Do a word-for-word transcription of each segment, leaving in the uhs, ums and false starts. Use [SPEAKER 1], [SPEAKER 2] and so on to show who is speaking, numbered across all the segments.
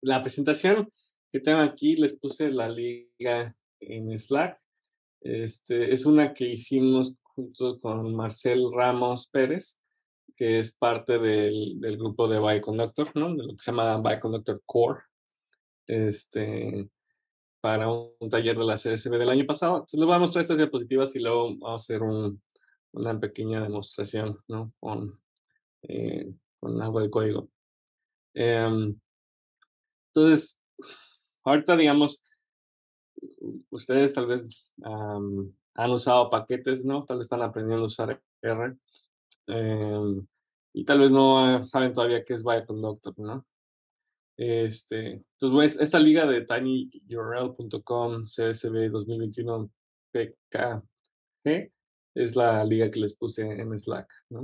[SPEAKER 1] la presentación que tengo aquí, les puse la liga en Slack. Este, es una que hicimos junto con Marcel Ramos Pérez, que es parte del, del grupo de Bioconductor, ¿no? De lo que se llama Bioconductor Core, este, para un, un taller de la C S B del año pasado. Entonces les voy a mostrar estas diapositivas y luego vamos a hacer un, una pequeña demostración, ¿no? Con, eh, con algo de código. Eh, entonces, ahorita, digamos, ustedes tal vez um, han usado paquetes, ¿no? Tal vez están aprendiendo a usar R. Eh, y tal vez no uh, saben todavía qué es Bioconductor, ¿no? Este, entonces, pues, esta liga de tinyurl punto com C S B dos mil veintiuno P K G es la liga que les puse en Slack, ¿no?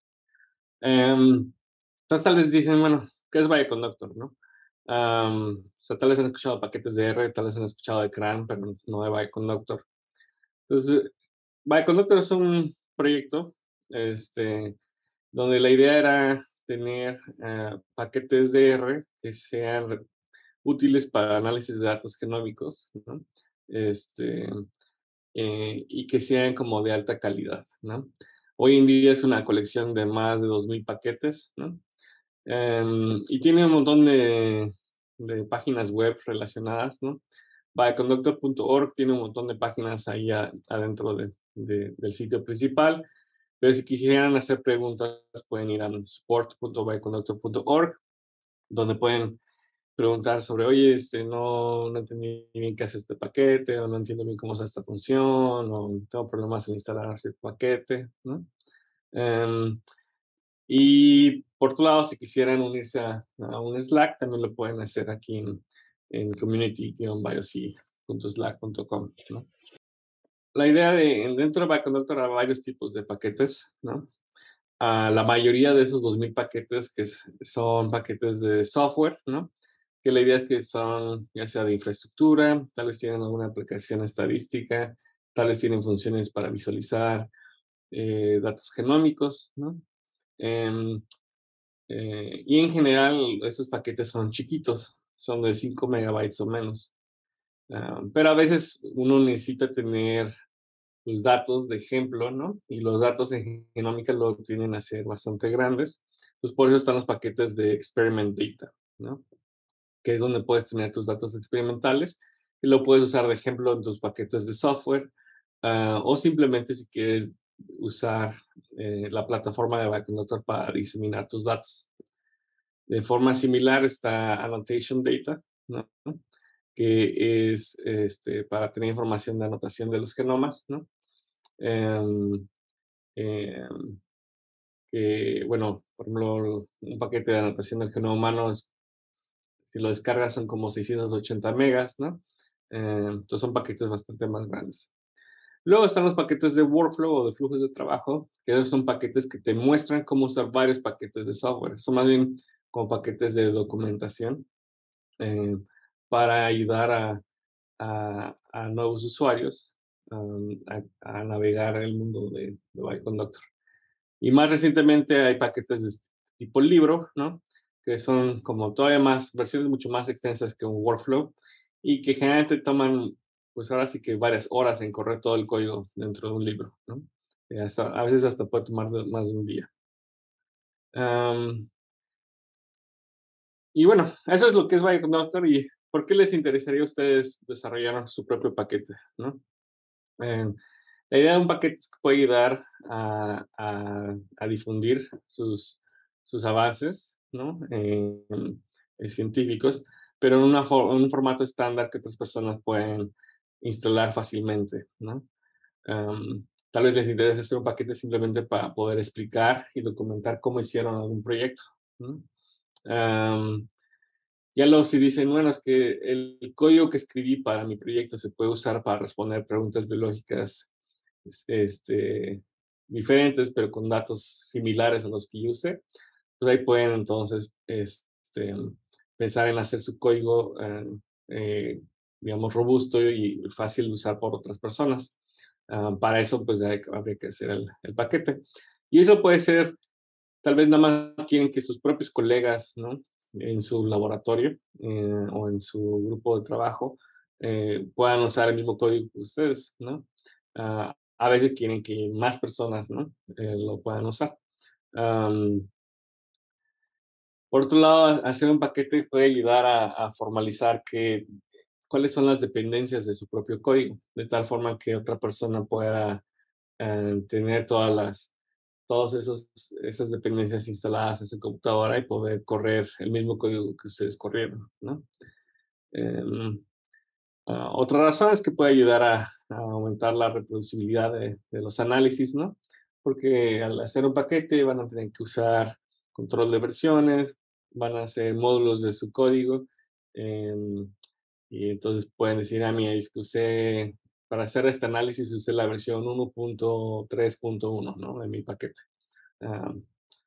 [SPEAKER 1] Um, entonces, tal vez dicen, bueno, ¿qué es Bioconductor, no? Um, o sea, tal vez han escuchado paquetes de R, tal vez han escuchado de C R A N, pero no de Bioconductor. Entonces, Bioconductor es un proyecto este, donde la idea era tener uh, paquetes de R que sean útiles para análisis de datos genómicos, ¿no? Este, eh, y que sean como de alta calidad, ¿no? Hoy en día es una colección de más de dos mil paquetes, ¿no? Um, y tiene un montón de, de páginas web relacionadas, ¿no? Bioconductor punto org tiene un montón de páginas ahí a, adentro de, de, del sitio principal, pero si quisieran hacer preguntas pueden ir a support punto bioconductor punto org, donde pueden preguntar sobre, oye, este, no, no entendí bien qué hace este paquete, o no entiendo bien cómo usa esta función, o tengo problemas en instalar ese paquete, ¿no? Um, y por otro lado, si quisieran unirse a, a un Slack, también lo pueden hacer aquí en, en community bioc punto slack punto com, ¿no? La idea de, dentro de Bioconductor hay varios tipos de paquetes, ¿no? Uh, la mayoría de esos dos mil paquetes que es, son paquetes de software, ¿no? Que la idea es que son ya sea de infraestructura, tal vez tienen alguna aplicación estadística, tal vez tienen funciones para visualizar eh, datos genómicos, ¿no? Eh, eh, y en general esos paquetes son chiquitos, son de cinco megabytes o menos. Uh, pero a veces uno necesita tener los datos de ejemplo, ¿no? Y los datos en genómica lo tienden a ser bastante grandes. Entonces, por eso están los paquetes de experiment data, ¿no? Que es donde puedes tener tus datos experimentales y lo puedes usar de ejemplo en tus paquetes de software uh, o simplemente si quieres usar eh, la plataforma de Bioconductor para diseminar tus datos. De forma similar está Annotation Data, ¿no? Que es este, para tener información de anotación de los genomas, ¿no? Um, eh, que, bueno, por ejemplo, un paquete de anotación del genoma humano, es, si lo descargas son como seiscientos ochenta megas, ¿no? Eh, entonces son paquetes bastante más grandes. Luego están los paquetes de workflow o de flujos de trabajo, que esos son paquetes que te muestran cómo usar varios paquetes de software. Son más bien como paquetes de documentación eh, para ayudar a, a, a nuevos usuarios um, a, a navegar el mundo de, de Bioconductor. Y más recientemente hay paquetes de tipo libro, ¿no? Que son como todavía más, versiones mucho más extensas que un workflow y que generalmente toman, pues ahora sí que varias horas en correr todo el código dentro de un libro, ¿no? Y hasta, a veces hasta puede tomar de, más de un día. Um, y bueno, eso es lo que es Bioconductor y ¿por qué les interesaría a ustedes desarrollar su propio paquete, ¿no? Eh, la idea de un paquete es que puede ayudar a, a, a difundir sus, sus avances, ¿no? Eh, eh, científicos, pero en una for un formato estándar que otras personas pueden instalar fácilmente, ¿no? Um, tal vez les interese hacer un paquete simplemente para poder explicar y documentar cómo hicieron algún proyecto, ¿no? Um, ya luego si dicen, bueno, es que el, el código que escribí para mi proyecto se puede usar para responder preguntas biológicas este, diferentes, pero con datos similares a los que yo usé, pues ahí pueden entonces este, pensar en hacer su código, eh, eh, digamos, robusto y fácil de usar por otras personas. Uh, para eso, pues hay, habría que hacer el, el paquete. Y eso puede ser, tal vez nada más quieren que sus propios colegas, ¿no? en su laboratorio eh, o en su grupo de trabajo eh, puedan usar el mismo código que ustedes, ¿no? Ah, a veces quieren que más personas, ¿no? Eh, lo puedan usar. Am, por otro lado, ha- hacer un paquete puede ayudar a, a formalizar que, cuáles son las dependencias de su propio código, de tal forma que otra persona pueda eh, tener todas las, todas esos, esas dependencias instaladas en su computadora y poder correr el mismo código que ustedes corrieron, ¿no? Em, ah, otra razón es que puede ayudar a, a aumentar la reproducibilidad de, de los análisis, ¿no? Porque al hacer un paquete van a tener que usar control de versiones, van a hacer módulos de su código, em, y entonces pueden decir, ah, mira, es que usé, para hacer este análisis usé la versión uno punto tres punto uno, ¿no? De mi paquete. Am,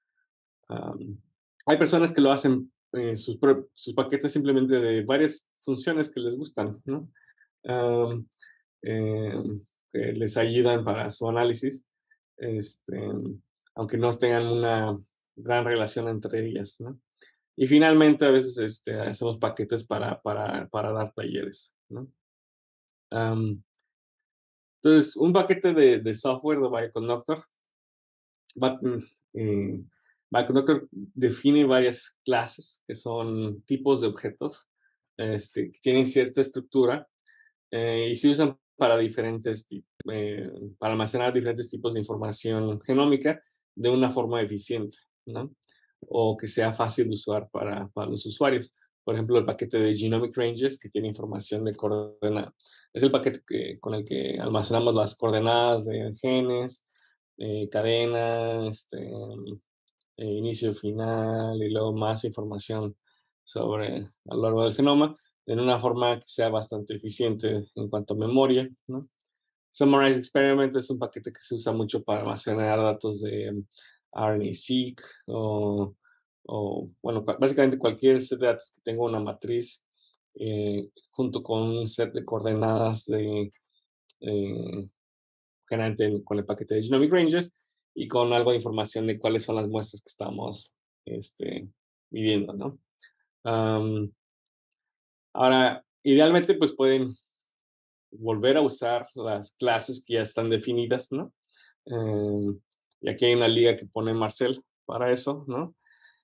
[SPEAKER 1] am, hay personas que lo hacen eh, sus, pro- sus paquetes simplemente de varias funciones que les gustan, ¿no? Am, em, que les ayudan para su análisis, este, aunque no tengan una gran relación entre ellas, ¿no? Y finalmente, a veces este, hacemos paquetes para, para, para dar talleres, ¿no? Am, entonces, un paquete de, de software de Bioconductor, va, mm, eh, Bioconductor define varias clases que son tipos de objetos este, que tienen cierta estructura eh, y se usan para diferentes ti- eh, para almacenar diferentes tipos de información genómica de una forma eficiente, ¿no? O que sea fácil de usar para, para los usuarios. Por ejemplo, el paquete de Genomic Ranges, que tiene información de coordenadas. Es el paquete que, con el que almacenamos las coordenadas de genes, eh, cadena, este, eh, inicio, final y luego más información sobre a lo largo del genoma en una forma que sea bastante eficiente en cuanto a memoria, ¿no? Summarize Experiment es un paquete que se usa mucho para almacenar datos de um, R N A-seq o, o, bueno, básicamente cualquier set de datos que tenga una matriz eh, junto con un set de coordenadas de, eh, generalmente con el paquete de Genomic Ranges y con algo de información de cuáles son las muestras que estamos este, midiendo, ¿no? Um, ahora, idealmente, pues pueden volver a usar las clases que ya están definidas, ¿no? Eh, y aquí hay una liga que pone Marcel para eso, ¿no?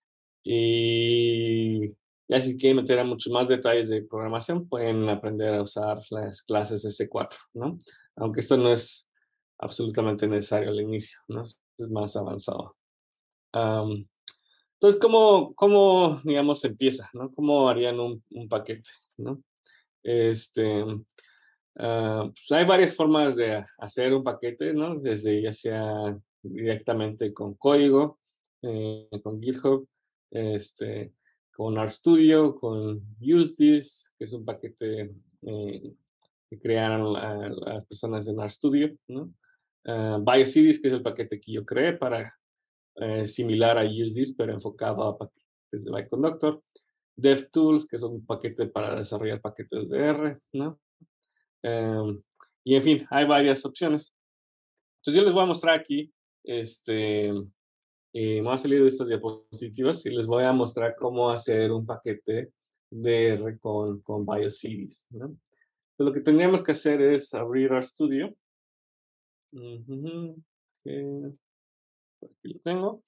[SPEAKER 1] Y ya si quieren meter a muchos más detalles de programación, pueden aprender a usar las clases S cuatro, ¿no? Aunque esto no es absolutamente necesario al inicio, ¿no? Es más avanzado. Um, entonces, ¿cómo, ¿cómo, digamos, se empieza, ¿no? ¿Cómo harían un, un paquete, ¿no? Este, uh, pues hay varias formas de hacer un paquete, ¿no? Desde ya sea directamente con código, eh, con GitHub, este, con RStudio, con UseThis, que es un paquete eh, que crearon la- las personas en RStudio, ¿no? Uh, BioCities, que es el paquete que yo creé para eh, similar a UseThis, pero enfocado a paquetes de Bioconductor. DevTools, que es un paquete para desarrollar paquetes de R, ¿no? Um, y en fin, hay varias opciones. Entonces yo les voy a mostrar aquí, este, eh, me voy a salir de estas diapositivas y les voy a mostrar cómo hacer un paquete de R con, con BioCities, ¿no? Entonces, lo que tendríamos que hacer es abrir RStudio. Uh -huh. eh, aquí lo tengo.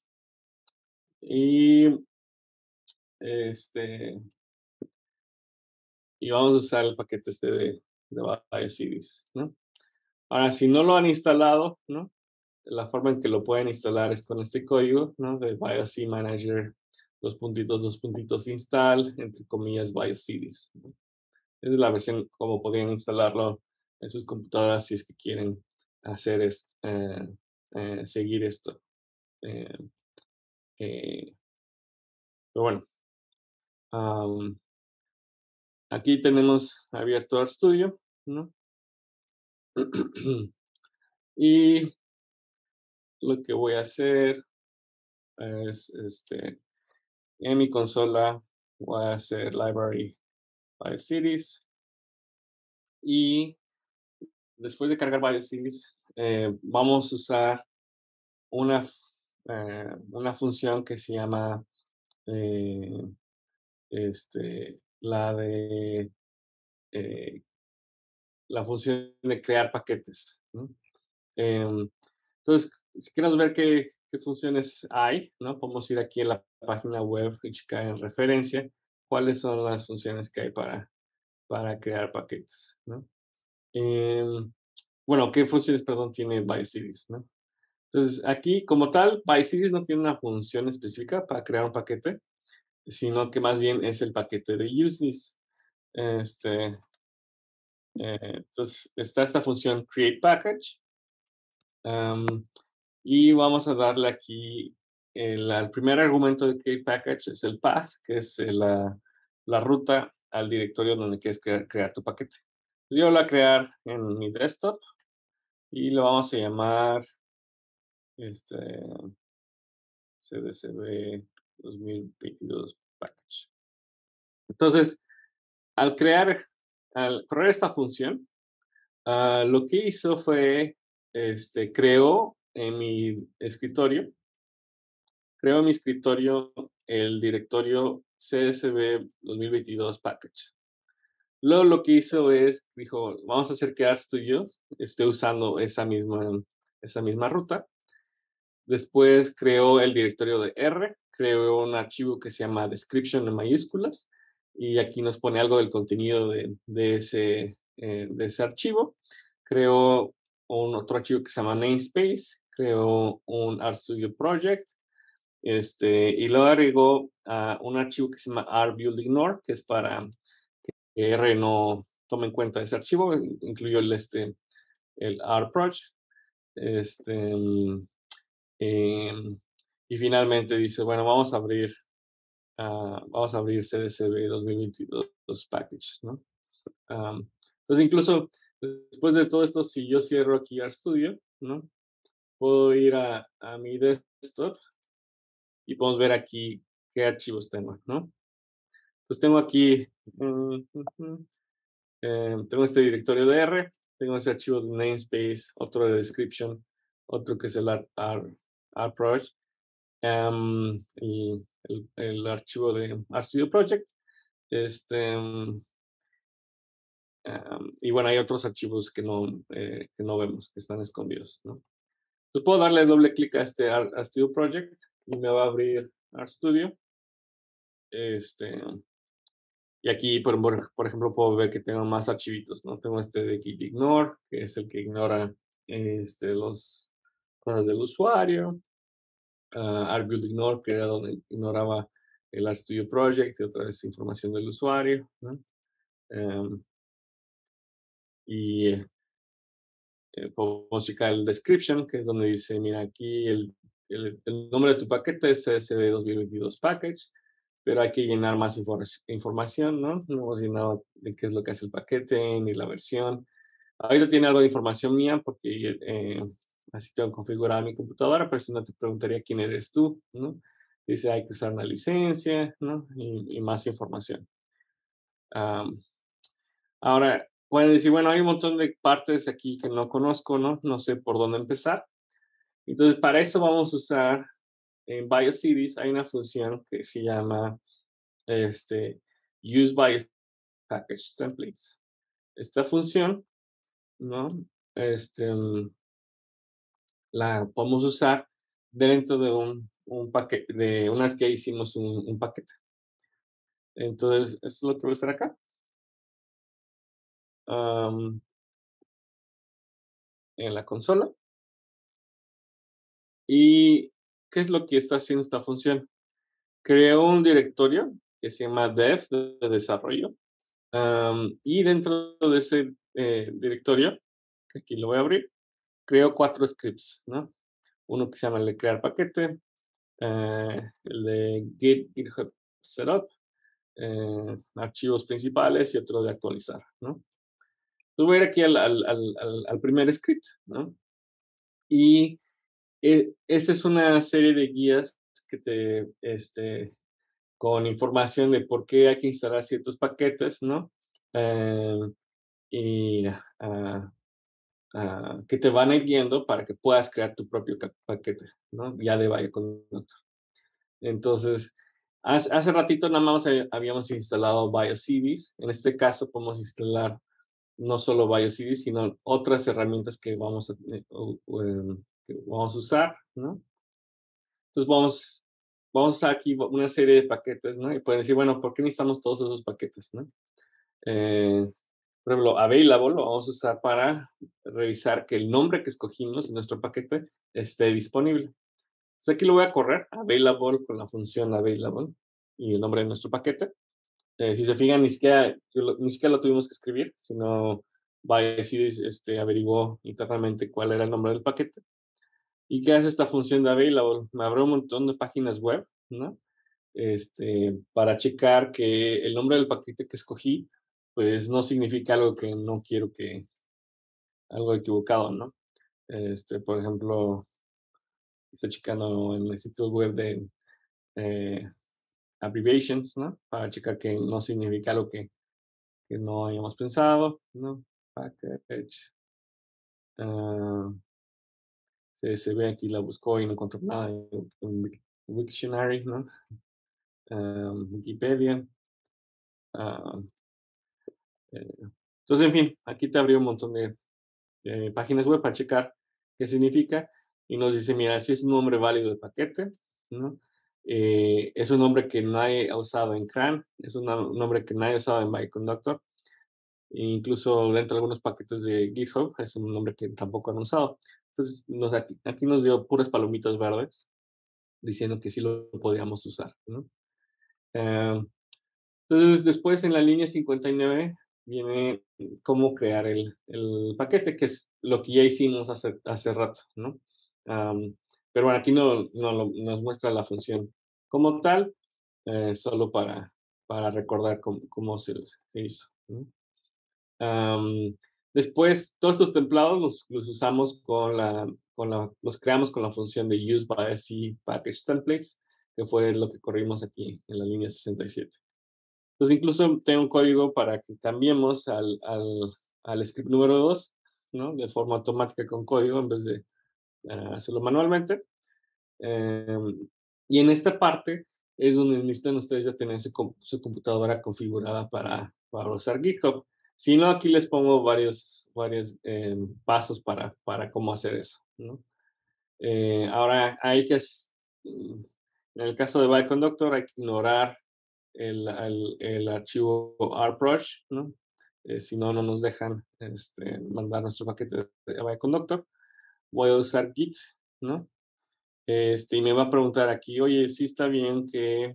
[SPEAKER 1] Y este, y vamos a usar el paquete este de, de BioCities, ¿no? Ahora, si no lo han instalado, ¿no? La forma en que lo pueden instalar es con este código, ¿no? De BioC Manager, dos puntitos, dos puntitos install, entre comillas, BioCities, ¿no? Esa es la versión como podrían instalarlo en sus computadoras si es que quieren hacer esto, eh, eh, seguir esto. Eh, eh, pero bueno, um, aquí tenemos abierto RStudio, ¿no? Y lo que voy a hacer es, este, en mi consola, voy a hacer library BioCities y después de cargar BioCities, eh, vamos a usar una, eh, una función que se llama eh, este, la de eh, la función de crear paquetes, ¿no? Em, entonces, si quieres ver qué, qué funciones hay, ¿no? Podemos ir aquí a la página web y checar en referencia cuáles son las funciones que hay para, para crear paquetes, ¿no? Em, bueno, qué funciones, perdón, tiene BioCities, ¿no? Entonces, aquí, como tal, BioCities no tiene una función específica para crear un paquete, sino que más bien es el paquete de useThis. Este, eh, entonces, está esta función createPackage. Um, y vamos a darle aquí el, al primer argumento de createPackage es el path, que es eh, la, la ruta al directorio donde quieres crear, crear tu paquete. Yo lo voy a crear en mi desktop y lo vamos a llamar este, C D C B dos mil veintidós package. Entonces, al crear, al correr esta función, uh, lo que hizo fue, este, creó en mi escritorio, creó en mi escritorio el directorio C S V dos mil veintidós package. Luego lo que hizo es, dijo, vamos a hacer que RStudio esté usando esa misma, esa misma ruta. Después creó el directorio de R, creó un archivo que se llama description en mayúsculas y aquí nos pone algo del contenido de, de, ese, eh, de ese archivo. Creó un otro archivo que se llama namespace, creó un RStudio project, este, y luego agregó uh, un archivo que se llama rbuildignore, que es para que R no tome en cuenta ese archivo, incluyó el, este, el rproject. Este, eh, y finalmente dice, bueno, vamos a abrir, uh, vamos a abrir C D C B dos mil veintidós package, ¿no? Um, entonces, incluso después de todo esto, si yo cierro aquí RStudio, ¿no? Puedo ir a, a mi desktop y podemos ver aquí qué archivos tengo, ¿no? Pues tengo aquí, uh, uh, uh, eh, tengo este directorio de R, tengo ese archivo de namespace, otro de description, otro que es el rproject, um, y el, el, archivo de RStudio Project. Este, um, y bueno, hay otros archivos que no, eh, que no vemos, que están escondidos, ¿no? Entonces puedo darle doble clic a este RStudio Project y me va a abrir RStudio. Este, y aquí, por, por ejemplo, puedo ver que tengo más archivitos, ¿no? Tengo este de gitignore, que es el que ignora este, los cosas del usuario. Uh, rbuildignore, que era donde ignoraba el RStudio Project y otra vez información del usuario, ¿no? Um, y eh, podemos checar el description, que es donde dice, mira, aquí el, el, el nombre de tu paquete es C S V dos mil veintidós package, pero hay que llenar más infor información, ¿no? No hemos llenado de qué es lo que hace el paquete, ni la versión. Ahorita tiene algo de información mía porque eh, así tengo configurada mi computadora, pero si no te preguntaría quién eres tú, ¿no? Dice hay que usar una licencia, ¿no? Y, y más información. Um, ahora, pueden decir, bueno, hay un montón de partes aquí que no conozco, ¿no? No sé por dónde empezar. Entonces, para eso vamos a usar en BioCities, hay una función que se llama este, Use BioPackage Templates. Esta función, ¿no? Este, la podemos usar dentro de un, un paquete, de unas que hicimos un, un paquete. Entonces, esto es lo que voy a hacer acá. Um, en la consola. ¿Y qué es lo que está haciendo esta función? Creo un directorio que se llama dev, de desarrollo. Um, y dentro de ese eh, directorio, que aquí lo voy a abrir, creo cuatro scripts, ¿no? Uno que se llama el de crear paquete, eh, el de git, GitHub setup, eh, archivos principales y otro de actualizar, ¿no? Entonces voy a ir aquí al, al, al, al primer script, ¿no? Y eh, esa es una serie de guías que te, este, con información de por qué hay que instalar ciertos paquetes, ¿no? Eh, y uh, uh, que te van a ir guiando para que puedas crear tu propio paquete, ¿no? Ya de Bioconductor. Entonces, Hace, hace ratito nada más habíamos instalado BioCDs. En este caso podemos instalar no solo BioCDs, sino otras herramientas que vamos a, eh, eh, que vamos a usar, ¿no? Entonces vamos, vamos a usar aquí una serie de paquetes, ¿no? Y pueden decir, bueno, ¿por qué necesitamos todos esos paquetes, ¿no? Eh, por ejemplo, available lo vamos a usar para revisar que el nombre que escogimos en nuestro paquete esté disponible. Entonces aquí lo voy a correr, available con la función available y el nombre de nuestro paquete. Eh, si se fijan, ni siquiera, ni siquiera lo tuvimos que escribir, sino BioCDs este, averiguó internamente cuál era el nombre del paquete. ¿Y qué hace esta función de available? Me abre un montón de páginas web, ¿no? Este, para checar que el nombre del paquete que escogí, pues no significa algo que no quiero que, algo equivocado, ¿no? Este, por ejemplo, estoy checando en el sitio web de eh, abbreviations, ¿no? Para checar que no significa algo que, que no hayamos pensado, ¿no? Package. Uh, se, se ve aquí, la buscó y no encontró nada en, en Wiktionary, ¿no? Um, Wikipedia. Uh, eh, entonces, en fin, aquí te abrió un montón de eh, páginas web para checar qué significa y nos dice, mira, si es un nombre válido de paquete, ¿no? Eh, es un nombre que nadie ha usado en CRAN, es un nombre que nadie ha usado en Bioconductor, e incluso dentro de algunos paquetes de GitHub es un nombre que tampoco han usado. Entonces, nos, aquí, aquí nos dio puras palomitas verdes diciendo que sí lo podíamos usar, ¿no? Eh, entonces, después en la línea cincuenta y nueve viene cómo crear el, el paquete, que es lo que ya hicimos hace, hace rato, ¿no? Um, pero bueno, aquí no, no lo, nos muestra la función como tal, eh, solo para, para recordar cómo, cómo se, se hizo, ¿no? Um, después, todos estos templados los, los usamos con la, con la, los creamos con la función de use by C package templates, que fue lo que corrimos aquí en la línea sesenta y siete. Entonces, incluso tengo un código para que cambiemos al, al, al script número dos, ¿no? De forma automática con código en vez de uh, hacerlo manualmente. Eh, y en esta parte es donde necesitan ustedes ya tener su, su computadora configurada para, para usar GitHub. Si no, aquí les pongo varios, varios eh, pasos para, para cómo hacer eso, ¿no? Eh, ahora, hay que, en el caso de Bioconductor, hay que ignorar el, el, el archivo rproj, ¿no? Eh, si no, no nos dejan este, mandar nuestro paquete de Bioconductor. Voy a usar Git, ¿no? Este, y me va a preguntar aquí, oye, sí está bien que,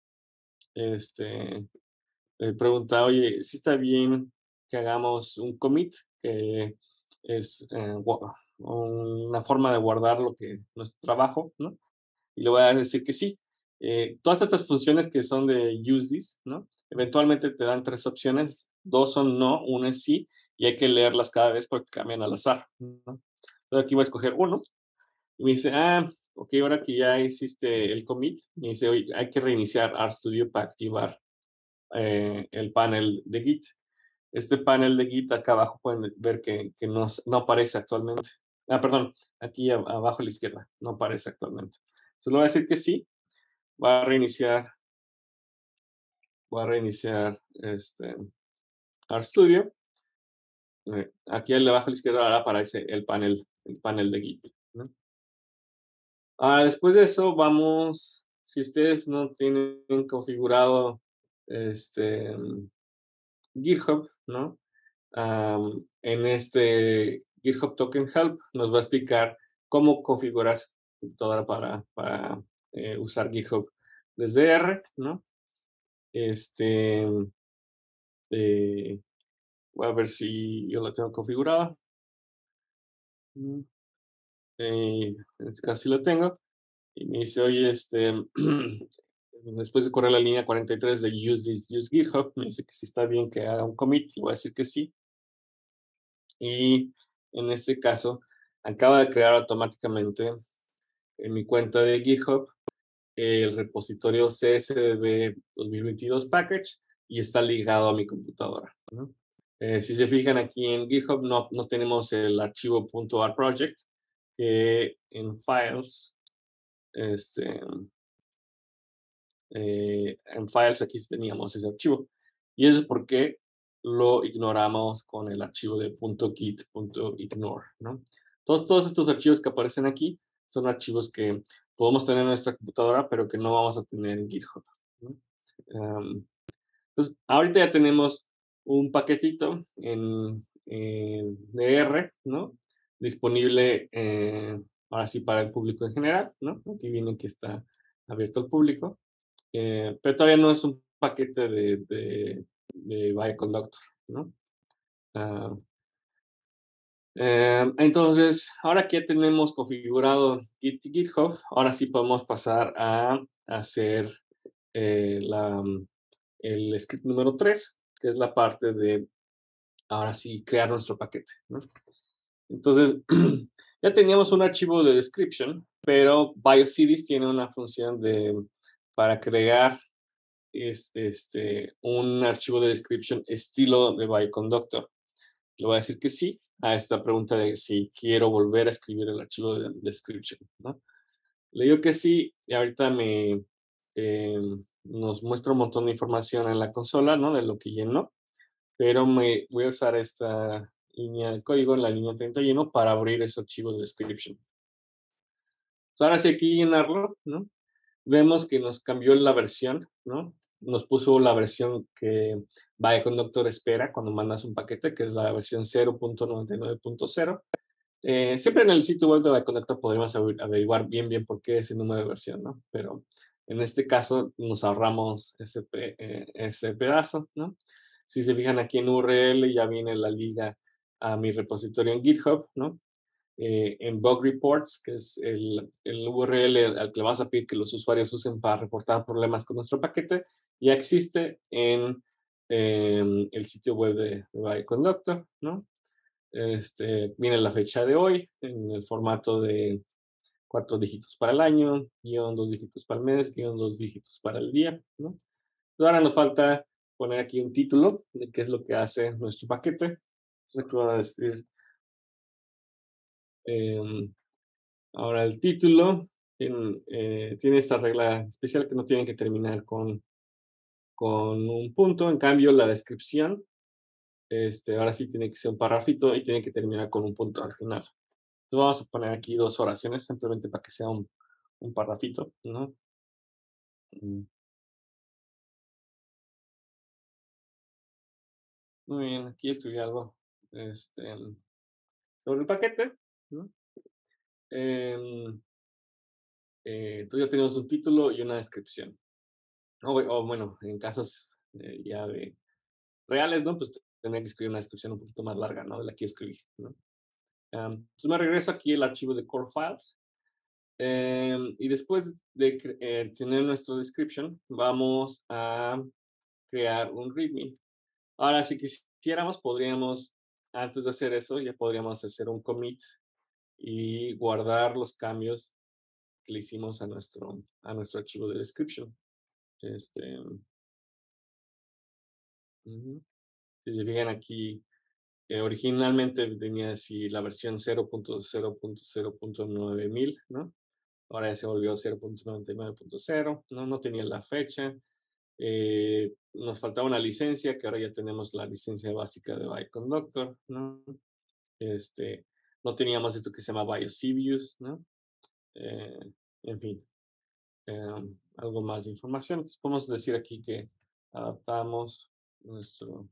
[SPEAKER 1] este, eh, pregunta, oye, sí está bien que hagamos un commit, que es eh, una forma de guardar lo que nuestro trabajo, ¿no? Y le voy a decir que sí. Eh, todas estas funciones que son de use this, ¿no? Eventualmente te dan tres opciones, dos son no, una es sí, y hay que leerlas cada vez porque cambian al azar, ¿no? Entonces aquí voy a escoger uno, y me dice, ah, ok, ahora que ya hiciste el commit, me dice, oye, hay que reiniciar RStudio para activar eh, el panel de Git. Este panel de Git acá abajo pueden ver que, que no, no aparece actualmente. Ah, perdón, aquí abajo a la izquierda, no aparece actualmente. Entonces le voy a decir que sí, va a reiniciar, voy a reiniciar este RStudio. Eh, aquí abajo a la izquierda ahora aparece el panel, el panel de Git, ¿no? Ah, después de eso vamos, si ustedes no tienen configurado este GitHub, ¿no? Um, en este GitHub Token Help nos va a explicar cómo configurar su computadora para, para eh, usar GitHub desde R, ¿no? Este, eh, voy a ver si yo la tengo configurada. Eh, en este caso sí lo tengo. Y me dice, oye, este, después de correr la línea cuarenta y tres de use this, use GitHub, me dice que si está bien que haga un commit, le voy a decir que sí. Y en este caso, acaba de crear automáticamente en mi cuenta de GitHub el repositorio C S V B dos mil veintidós package y está ligado a mi computadora, ¿no? Eh, si se fijan aquí en GitHub no, no tenemos el archivo .rproject que en files este, eh, en files aquí sí teníamos ese archivo. Y eso es porque lo ignoramos con el archivo de .git.ignore, ¿no? Todos, todos estos archivos que aparecen aquí son archivos que podemos tener en nuestra computadora, pero que no vamos a tener en GitHub, ¿no? Um, entonces, ahorita ya tenemos un paquetito en, en D R, ¿no? Disponible, eh, ahora sí, para el público en general, ¿no? Aquí viene que está abierto al público, eh, pero todavía no es un paquete de, de, de Bioconductor, ¿no? Ah, eh, entonces, ahora que ya tenemos configurado Git, GitHub, ahora sí podemos pasar a hacer eh, la, el script número tres, que es la parte de, ahora sí, crear nuestro paquete, ¿no? Entonces, ya teníamos un archivo de description, pero BioCities tiene una función de, para crear es, este, un archivo de description estilo de Bioconductor. Le voy a decir que sí a esta pregunta de si quiero volver a escribir el archivo de description, ¿no? Le digo que sí y ahorita me eh, nos muestra un montón de información en la consola, ¿no? De lo que llenó, pero me voy a usar esta línea de código en la línea treinta y uno para abrir ese archivo de description. Entonces, ahora sí aquí llenarlo, ¿no? Vemos que nos cambió la versión, ¿no? Nos puso la versión que Bioconductor espera cuando mandas un paquete, que es la versión cero punto noventa y nueve punto cero. Eh, siempre en el sitio web de Bioconductor podremos averiguar bien, bien por qué ese número de versión, ¿no? Pero en este caso nos ahorramos ese, eh, ese pedazo, ¿no? Si se fijan aquí en U R L ya viene la liga a mi repositorio en GitHub, ¿no? Eh, en Bug Reports, que es el, el U R L al que le vas a pedir que los usuarios usen para reportar problemas con nuestro paquete, ya existe en eh, el sitio web de, de Bioconductor, ¿no? Este, viene la fecha de hoy en el formato de cuatro dígitos para el año, guión dos dígitos para el mes, guión dos dígitos para el día, ¿no? Ahora nos falta poner aquí un título de qué es lo que hace nuestro paquete. Entonces aquí voy a decir, eh, ahora el título tiene, eh, tiene esta regla especial que no tiene que terminar con, con un punto, en cambio la descripción, este, ahora sí tiene que ser un parrafito y tiene que terminar con un punto al final. Entonces vamos a poner aquí dos oraciones simplemente para que sea un, un parrafito, ¿no? Mm, muy bien, aquí escribí algo este, sobre el paquete, ¿no? Em, eh, entonces ya tenemos un título y una descripción. O, o bueno, en casos eh, ya de reales, ¿no? Pues tendría que escribir una descripción un poquito más larga, ¿no? De la que escribí, ¿no? Um, entonces me regreso aquí el archivo de core files. Um, y después de eh, tener nuestro description, vamos a crear un readme. Ahora, si quisiéramos, podríamos, antes de hacer eso, ya podríamos hacer un commit y guardar los cambios que le hicimos a nuestro, a nuestro archivo de description. Este, uh-huh. Si se fijan aquí, eh, originalmente venía así la versión cero punto cero punto cero punto nueve mil, ¿no? Ahora ya se volvió cero punto noventa y nueve punto cero, ¿no? No tenía la fecha. Eh, nos faltaba una licencia, que ahora ya tenemos la licencia básica de Bioconductor, ¿no? Este, no teníamos esto que se llama BioCivius, ¿no? Eh, en fin, eh, algo más de información. Entonces, podemos decir aquí que adaptamos nuestro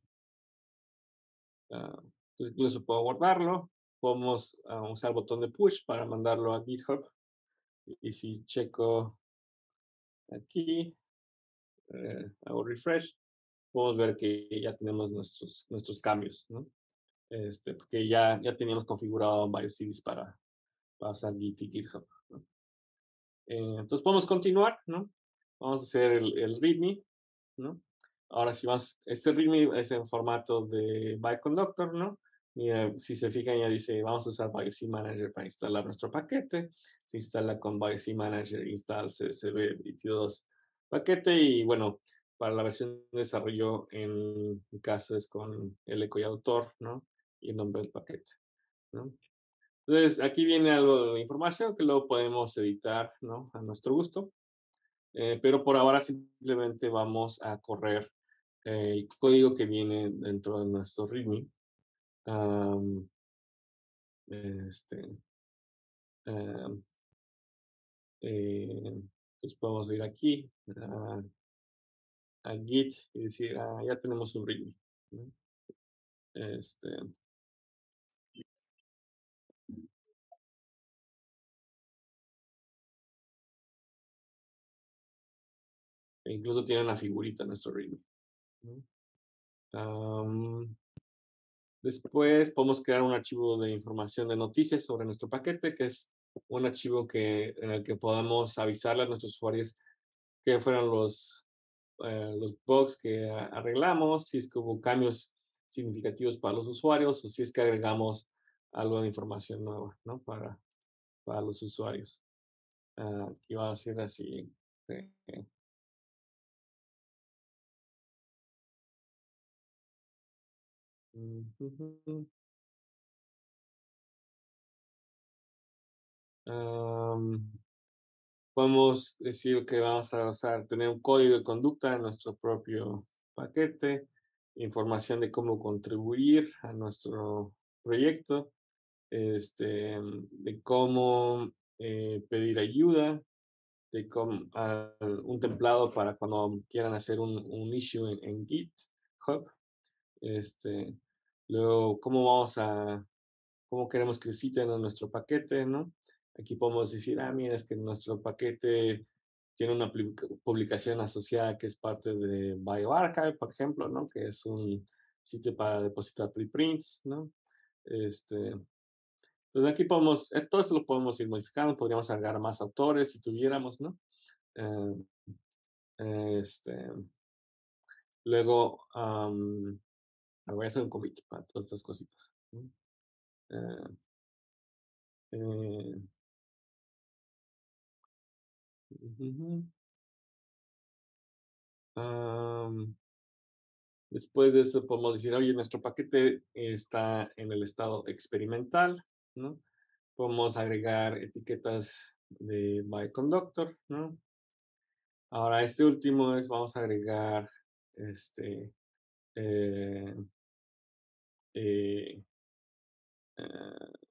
[SPEAKER 1] Uh, entonces incluso puedo guardarlo. Podemos uh, usar el botón de push para mandarlo a GitHub. Y, y si checo aquí, eh, hago refresh, podemos ver que ya tenemos nuestros, nuestros cambios, ¿no? Este, porque ya, ya teníamos configurado BioCities para, para usar Git y GitHub, ¿no? Eh, entonces podemos continuar, ¿no? Vamos a hacer el, el README, ¿no? Ahora si vas, este README es en formato de Bioconductor, ¿no? Y, eh, si se fijan ya dice, vamos a usar BioC Manager para instalar nuestro paquete. Se instala con BioC Manager install C S V veintidós paquete y bueno, para la versión de desarrollo en mi caso es con el eco y autor, ¿no? Y el nombre del paquete, ¿no? Entonces, aquí viene algo de información que luego podemos editar, ¿no? A nuestro gusto. Eh, pero por ahora simplemente vamos a correr eh, el código que viene dentro de nuestro README. Am, este, am, eh, pues podemos ir aquí a, a Git y decir, ah, ya tenemos un README, ¿no? Este, e incluso tiene una figurita en nuestro README, ¿no? Am, Después podemos crear un archivo de información de noticias sobre nuestro paquete, que es un archivo que, en el que podamos avisarle a nuestros usuarios qué fueron los, eh, los bugs que a- arreglamos, si es que hubo cambios significativos para los usuarios o si es que agregamos algo de información nueva, ¿no? Para, para los usuarios. Ah, aquí va a ser así. eh, eh, ujú. Am, Podemos decir que vamos a usar, tener un código de conducta en nuestro propio paquete, información de cómo contribuir a nuestro proyecto, este, de cómo eh, pedir ayuda, de cómo, ah, un templado para cuando quieran hacer un, un issue en, en GitHub, este, luego cómo vamos a cómo queremos que citen a nuestro paquete, ¿no? Aquí podemos decir, ah, mira, es que nuestro paquete tiene una publicación asociada que es parte de BioArchive, por ejemplo, ¿no? Que es un sitio para depositar preprints, ¿no? Este, entonces aquí podemos, eh, todo esto lo podemos ir modificando, podríamos agregar más autores si tuviéramos, ¿no? Eh, este, luego, um, voy a hacer un commit para todas estas cositas, ¿no? Eh, eh, uh -huh. Um, Después de eso podemos decir, oye, nuestro paquete está en el estado experimental, ¿no? Podemos agregar etiquetas de byconductor, ¿no? Ahora, este último es, vamos a agregar, este, eh, eh, eh,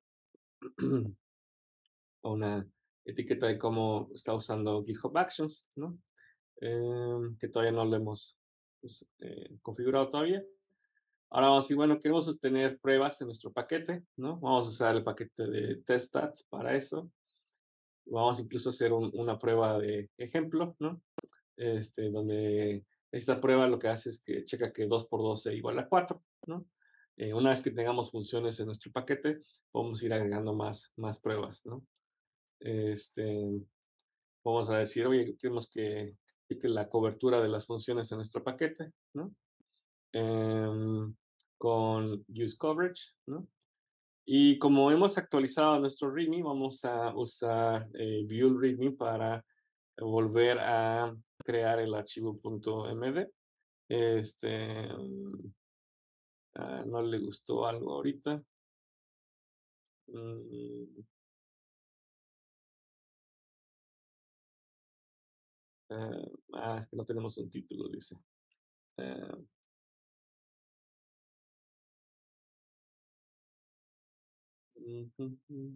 [SPEAKER 1] una etiqueta de cómo está usando GitHub Actions, ¿no? Em, que todavía no lo hemos pues, eh, configurado todavía. Ahora vamos a decir, bueno, queremos sostener pruebas en nuestro paquete, ¿no? Vamos a usar el paquete de teststat para eso. Vamos incluso a hacer un- una prueba de ejemplo, ¿no? Este, donde esta prueba lo que hace es que checa que dos por dos sea igual a cuatro, ¿no? Eh, una vez que tengamos funciones en nuestro paquete, podemos ir agregando más, más pruebas, ¿no? Este, vamos a decir, oye, queremos que, que la cobertura de las funciones en nuestro paquete, ¿no? Em, con use coverage, ¿no? Y como hemos actualizado nuestro README, vamos a usar eh, view README para volver a crear el archivo .md. Este, mm, ah, no le gustó algo ahorita. Mm, ah, ah, es que no tenemos un título, dice. Ah, ujú, ujú.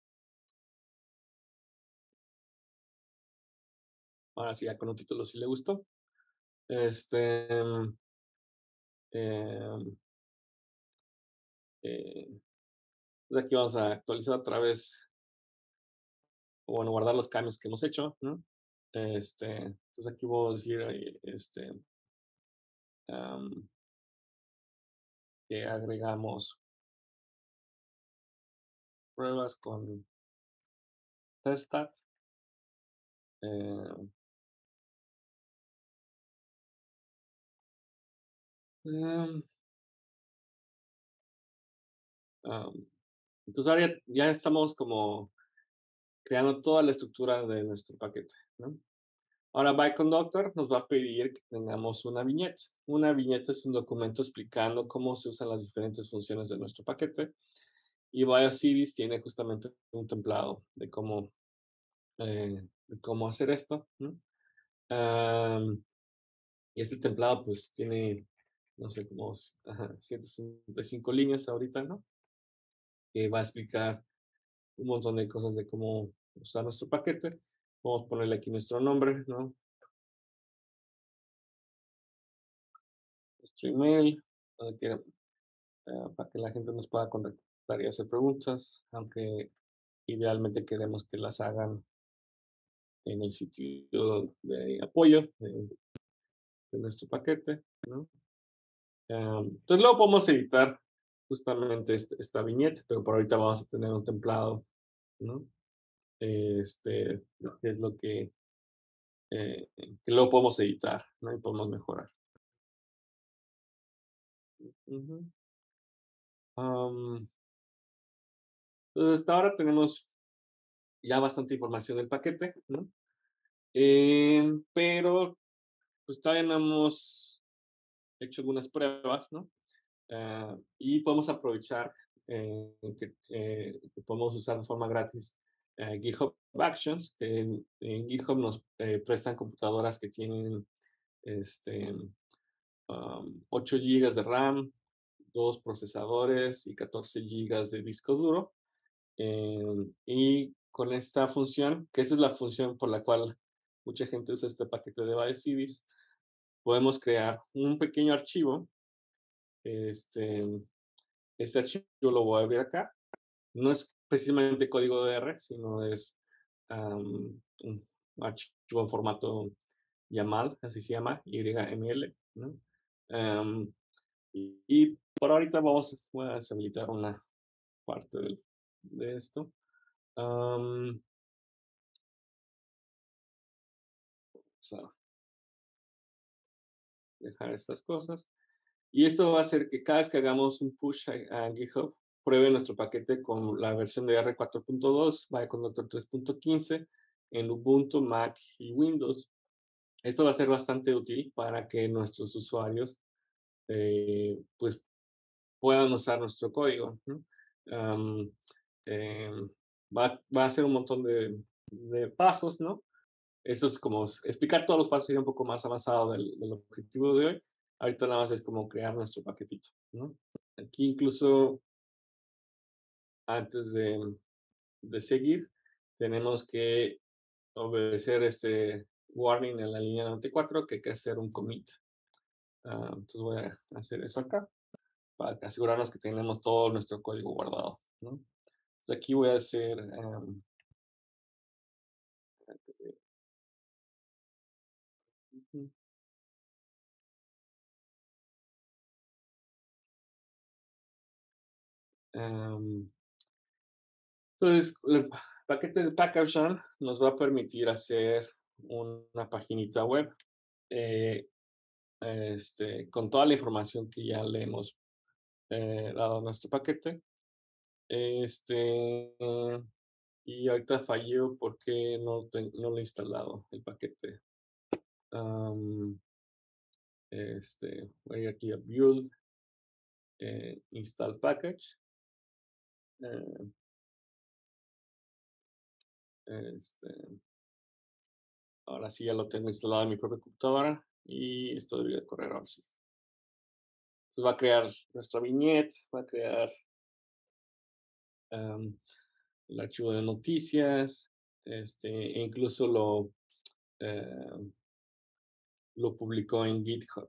[SPEAKER 1] Ahora sí, ya con un título sí le gustó. Este, mm, em, eh, pues aquí vamos a actualizar otra vez, o bueno, guardar los cambios que hemos hecho, ¿no? Este, entonces aquí voy a decir, eh, este, am, que agregamos pruebas con teststat. eh, em, am, entonces ahora ya, ya estamos como creando toda la estructura de nuestro paquete, ¿no? Ahora ByteConductor nos va a pedir que tengamos una viñeta. Una viñeta es un documento explicando cómo se usan las diferentes funciones de nuestro paquete. Y BioCities tiene justamente un templado de cómo, eh, de cómo hacer esto, ¿no? Am, y este templado, pues, tiene, no sé, como, ajá, ciento sesenta y cinco líneas ahorita, ¿no? Que va a explicar un montón de cosas de cómo usar nuestro paquete. Vamos a ponerle aquí nuestro nombre, ¿no? Nuestro email, donde quiera, eh, para que la gente nos pueda contactar y hacer preguntas, aunque idealmente queremos que las hagan en el sitio de apoyo de, de nuestro paquete, ¿no? Um, entonces luego podemos editar justamente este, esta viñeta, pero por ahorita vamos a tener un templado, ¿no? Este, que es lo que, eh, que luego podemos editar, ¿no? Y podemos mejorar. Ujú. Um, entonces hasta ahora tenemos ya bastante información del paquete, ¿no? Eh, pero pues todavía no hemos hecho algunas pruebas, ¿no? Uh, y podemos aprovechar eh, que, eh, que, podemos usar de forma gratis uh, GitHub Actions, que en, en GitHub nos eh, prestan computadoras que tienen este, um, ocho gigas de RAM, dos procesadores y catorce gigas de disco duro. Eh, y con esta función, que esa es la función por la cual mucha gente usa este paquete de BioCDs, podemos crear un pequeño archivo. Este, este archivo lo voy a abrir acá. No es precisamente código de R, sino es um, un archivo en formato YAML, así se llama, Y M L, ¿no? Um, y, y, por ahorita vamos a deshabilitar una parte de, de esto. Um, vamos a dejar estas cosas. Y esto va a hacer que cada vez que hagamos un push a, a GitHub, pruebe nuestro paquete con la versión de R cuatro punto dos, Bioconductor tres punto quince, en Ubuntu, Mac y Windows. Esto va a ser bastante útil para que nuestros usuarios eh, pues puedan usar nuestro código, ¿no? Um, eh, va, va, a ser un montón de, de pasos, ¿no? Eso es como explicar todos los pasos sería un poco más avanzado del, del objetivo de hoy. Ahorita nada más es como crear nuestro paquetito, ¿no? Aquí incluso antes de, de seguir, tenemos que obedecer este warning en la línea noventa y cuatro que hay que hacer un commit. Uh, entonces voy a hacer eso acá para asegurarnos que tenemos todo nuestro código guardado, ¿no? Entonces aquí voy a hacer um, um, entonces, el paquete de Packaging nos va a permitir hacer una paginita web eh, este, con toda la información que ya le hemos eh, dado a nuestro paquete. Este, y ahorita falló porque no, te, no lo he instalado el paquete. Um, este, voy a ir aquí a Build, eh, Install Package. Eh, este, ahora sí ya lo tengo instalado en mi propia computadora y esto debería correr ahora sí. Entonces va a crear nuestra viñeta, va a crear um, el archivo de noticias, este, e incluso lo, eh, lo publicó en GitHub.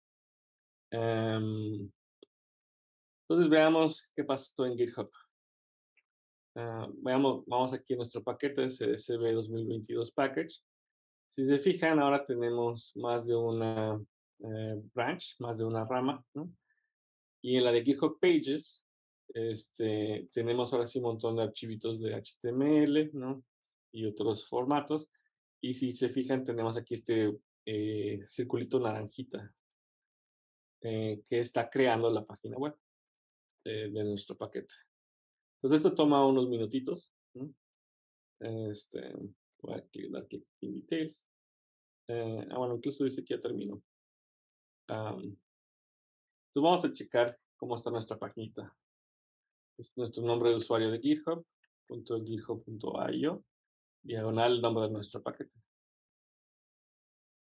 [SPEAKER 1] Um, entonces veamos qué pasó en GitHub. Uh, veamos, vamos aquí a nuestro paquete C D C B dos mil veintidós Package. Si se fijan, ahora tenemos más de una eh, branch, más de una rama, ¿no? Y en la de GitHub Pages, este, tenemos ahora sí un montón de archivitos de H T M L, ¿no? Y otros formatos. Y si se fijan, tenemos aquí este eh, circulito naranjita eh, que está creando la página web eh, de nuestro paquete. Entonces esto toma unos minutitos, ¿no? Este, voy a dar clic en Details. Eh, ah, bueno, incluso dice que ya terminó. Um, entonces vamos a checar cómo está nuestra paginita. Es nuestro nombre de usuario de GitHub, .github.io, diagonal nombre de nuestro paquete.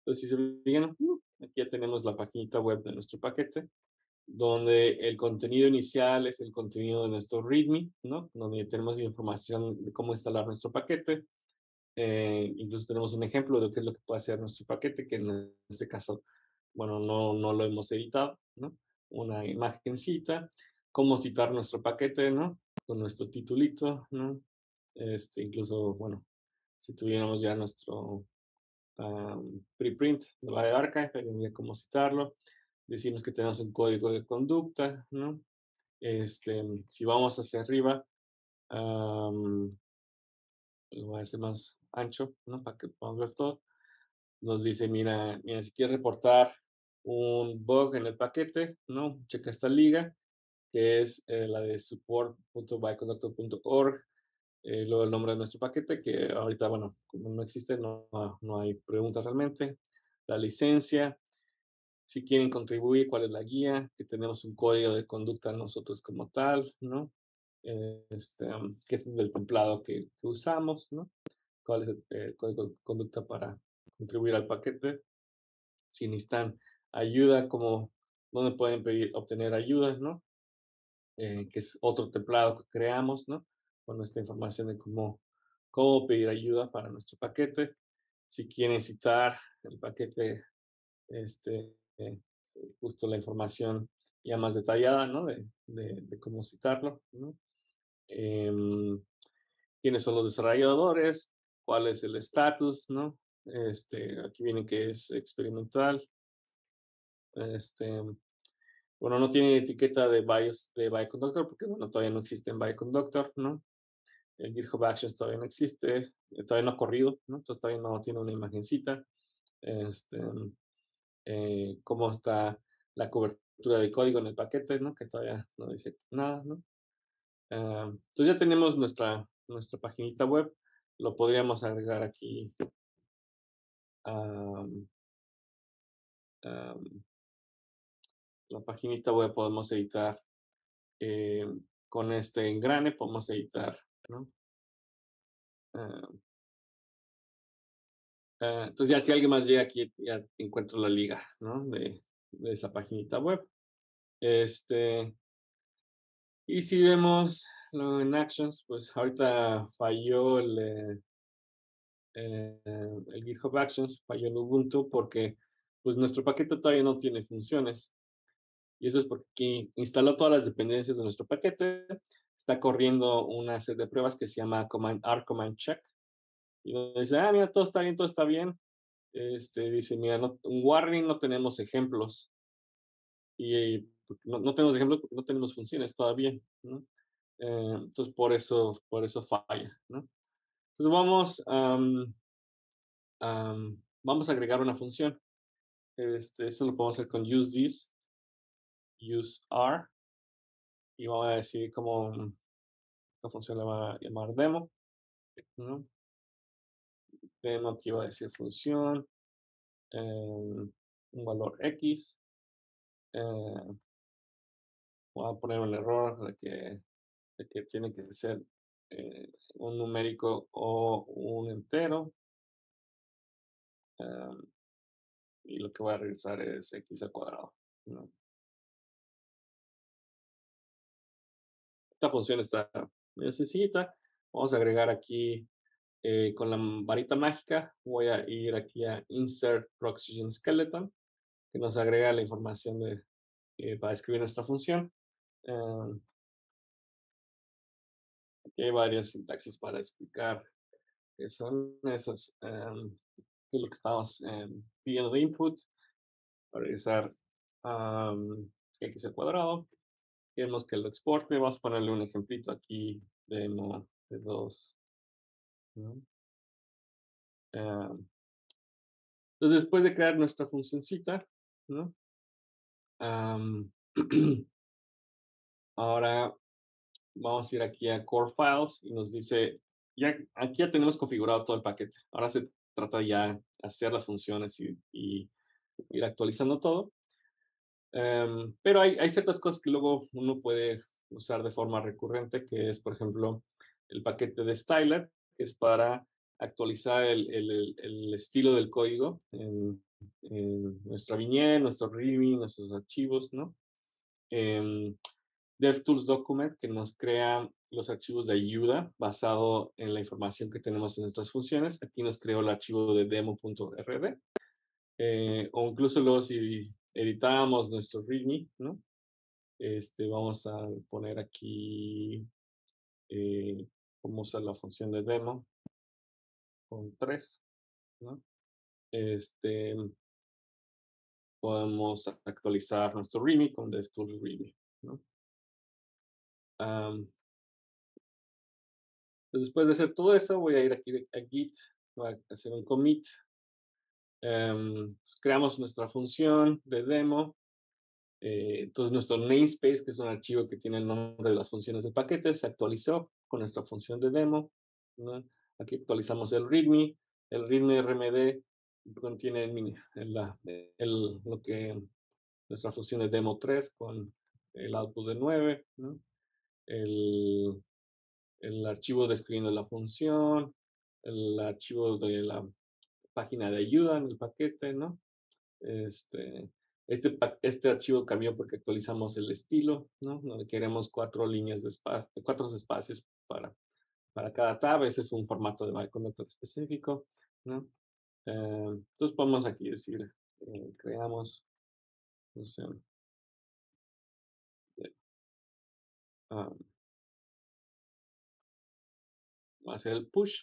[SPEAKER 1] Entonces, si se fijan, uh, aquí ya tenemos la paginita web de nuestro paquete, donde el contenido inicial es el contenido de nuestro README, ¿no? Donde tenemos información de cómo instalar nuestro paquete. Eh, incluso tenemos un ejemplo de qué es lo que puede hacer nuestro paquete, que en este caso, bueno, no, no lo hemos editado, ¿no? Una imagencita, cómo citar nuestro paquete, ¿no? Con nuestro titulito, ¿no? Este, incluso, bueno, si tuviéramos ya nuestro um, preprint de BioArchive, tendría cómo citarlo. Decimos que tenemos un código de conducta, ¿no? Este, si vamos hacia arriba, um, lo voy a hacer más ancho, ¿no? Para que podamos ver todo. Nos dice, mira, mira, si quieres reportar un bug en el paquete, ¿no? Checa esta liga, que es eh, la de support punto bioconductor punto org, eh, luego el nombre de nuestro paquete, que ahorita, bueno, como no existe, no, no hay preguntas realmente, la licencia, si quieren contribuir, cuál es la guía, que tenemos un código de conducta nosotros como tal, ¿no? Eh, este, um, que es del templado que, que usamos, ¿no? Cuál es el eh, código de conducta para contribuir al paquete. Si necesitan ayuda, como dónde pueden pedir, obtener ayuda, ¿no? Eh, que es otro templado que creamos, ¿no? Con nuestra información de cómo, cómo pedir ayuda para nuestro paquete. Si quieren citar el paquete, este, eh, justo la información ya más detallada, ¿no? De, de, de cómo citarlo, ¿no? Eh, quiénes son los desarrolladores, cuál es el estatus, ¿no? Este, aquí viene que es experimental. Este, bueno, no tiene etiqueta de BIOS de Bioconductor porque, bueno, todavía no existe en Bioconductor, ¿no? El GitHub Actions todavía no existe, eh, todavía no ha corrido, ¿no? Entonces todavía no tiene una imagencita. Este, eh, cómo está la cobertura de código en el paquete, ¿no? Que todavía no dice nada, ¿no? Uh, entonces ya tenemos nuestra, nuestra paginita web, lo podríamos agregar aquí. Um, um, la paginita web podemos editar eh, con este engrane, podemos editar, ¿no? Uh, uh, entonces ya si alguien más llega aquí, ya encuentro la liga, ¿no? De, de esa paginita web. Este, y si vemos lo en Actions, pues ahorita falló el, eh, eh, el GitHub Actions, falló en Ubuntu porque pues nuestro paquete todavía no tiene funciones. Y eso es porque instaló todas las dependencias de nuestro paquete, está corriendo una serie de pruebas que se llama command, R command check. Y donde dice, ah, mira, todo está bien, todo está bien. Este, dice, mira, no, un warning, no tenemos ejemplos. Y no, no tenemos ejemplos porque no tenemos funciones todavía, ¿no? Eh, entonces, por eso, por eso falla, ¿no? Entonces, vamos, um, um, vamos a agregar una función. Este, eso lo podemos hacer con use this, use R, y vamos a decir cómo la función la va a llamar demo, ¿no? Demo aquí va a decir función, eh, un valor X, eh, voy a poner un error de que, de que tiene que ser eh, un numérico o un entero, eh, y lo que voy a regresar es X al cuadrado, ¿no? Esta función está muy sencillita. Vamos a agregar aquí eh, con la varita mágica. Voy a ir aquí a Insert Proxygen Skeleton, que nos agrega la información de, eh, para escribir nuestra función. Um, aquí hay varias sintaxis para explicar qué son esas, um, qué es lo que estamos um, pidiendo de input. Para regresar um, X al cuadrado. Queremos que lo exporte. Vamos a ponerle un ejemplito aquí, demo de dos. ¿No? Um, entonces, después de crear nuestra funcioncita, ¿no? Um, ahora vamos a ir aquí a Core Files y nos dice, ya, aquí ya tenemos configurado todo el paquete. Ahora se trata ya de hacer las funciones y, y ir actualizando todo. Um, pero hay, hay ciertas cosas que luego uno puede usar de forma recurrente, que es, por ejemplo, el paquete de Styler, que es para actualizar el, el, el, el estilo del código en, en nuestra viñeta, nuestro README, nuestros archivos, ¿no? Em, DevTools Document, que nos crea los archivos de ayuda basado en la información que tenemos en nuestras funciones. Aquí nos creó el archivo de demo.rd. Eh, o incluso luego si editamos nuestro README, ¿no? Este, vamos a poner aquí eh, cómo usar la función de demo con tres, ¿no? Este, podemos actualizar nuestro README con DevTools README, ¿no? Um, Entonces, después de hacer todo eso, voy a ir aquí a Git, voy a hacer un commit. Um, creamos nuestra función de demo. Eh, entonces, nuestro namespace, que es un archivo que tiene el nombre de las funciones del paquete, se actualizó con nuestra función de demo, ¿no? Aquí actualizamos el README. El README RMD contiene el, el, el, lo que nuestra función de demo tres con el output de nueve, ¿no? El, el archivo describiendo la función, el archivo de la página de ayuda en el paquete, ¿no? Este, este, este archivo cambió porque actualizamos el estilo, ¿no? Donde queremos cuatro líneas de espacio, cuatro espacios para, para cada tab. Ese es un formato de byteconductor específico, ¿no? Eh, entonces podemos aquí decir, eh, creamos función de, um, va a hacer el push.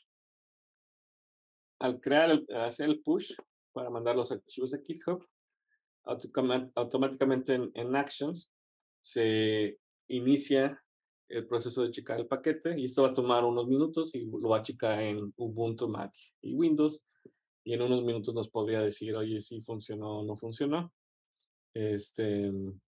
[SPEAKER 1] Al crear, el, hacer el push para mandar los archivos a GitHub, automáticamente en, en Actions se inicia el proceso de checar el paquete y esto va a tomar unos minutos y lo va a checar en Ubuntu, Mac y Windows y en unos minutos nos podría decir, oye, si funcionó o no funcionó. Este,